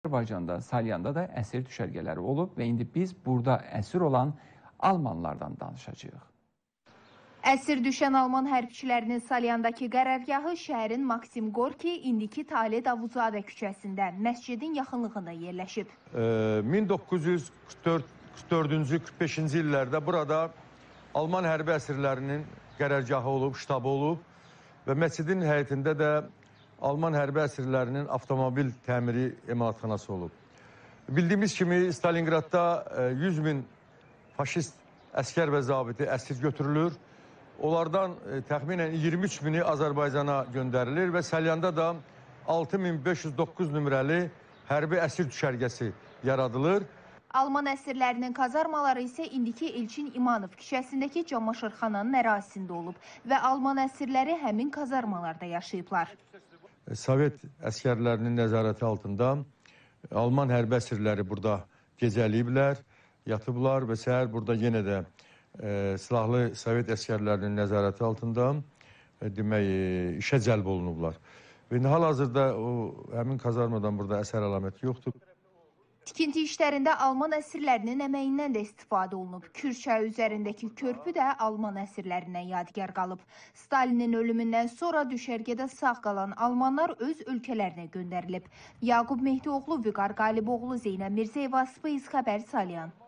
Azərbaycanda, Salyanda da əsir düşərgələri olub və indi biz burada əsir olan Almanlardan danışacağıq. Əsir düşən Alman hərbçilərinin Salyandakı qərargahı şəhərin Maksim Gorki, indiki Talih Davuzadə küçəsində, məscidin yaxınlığında yerləşib. 1944-cü, 45-ci illərdə burada Alman hərbi əsirlərinin qərargahı olub, ştabı olub və məscidin həyətində də Alman hərbi əsirlərinin avtomobil təmiri emalatxanası olub. Bildiyimiz kimi Stalingradda 100 min faşist əskər və zabiti əsir götürülür. Onlardan təxminən 23 mini Azərbaycana göndərilir və Salyanda da 6509 nömrəli hərbi əsir düşərgəsi yaradılır. Alman əsirlərinin kazarmaları isə indiki Elçin İmanov küçəsindəki camaşırxananın ərazisində olub və Alman əsirləri həmin kazarmalarda yaşayıblar. Sovet əskərlərinin nəzarəti altında Alman hərbi əsirləri burada gecəliyiblər, yatıblar və səhər burada yenə də silahlı Sovet əskərlərinin nəzarəti altında demək işə cəlb olunublar. Və hal-hazırda həmin kazarmadan burada əsər əlaməti yoxdur. Tikinti işlərində Alman əsirlərinin əməyindən də istifadə olunub. Kür çayı üzərindəki körpü də Alman əsirlərindən yadigar qalıb. Stalinin ölümündən sonra düşərgədə sağ qalan Almanlar öz ölkələrinə göndərilib. Yaqub Mehdioğlu, Vüqar Qaliboğlu, Zeynəb Mirzəyeva, Space Xəbər, Salyan.